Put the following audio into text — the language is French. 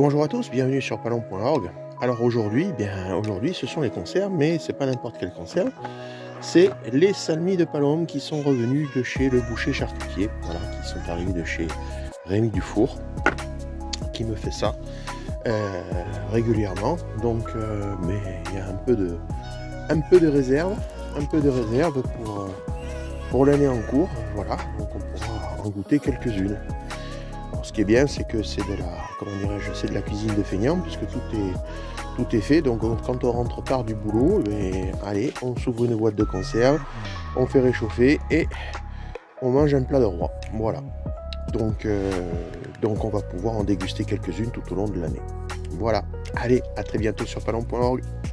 Bonjour à tous, bienvenue sur palon.org. Alors aujourd'hui, ce sont les conserves, mais c'est pas n'importe quelle conserve. C'est les salmis de Palombe qui sont revenus de chez le boucher charcutier, voilà, qui sont arrivés de chez Rémi Dufour, qui me fait ça régulièrement. Donc, mais il y a un peu de réserve, pour l'année en cours. Voilà, donc on pourra en goûter quelques-unes. Ce qui est bien, c'est que c'est de la cuisine de feignant, puisque tout est fait. Donc quand on rentre tard du boulot, allez, on s'ouvre une boîte de conserve, on fait réchauffer et on mange un plat de roi. Voilà. Donc on va pouvoir en déguster quelques-unes tout au long de l'année. Voilà. Allez, à très bientôt sur palon.org.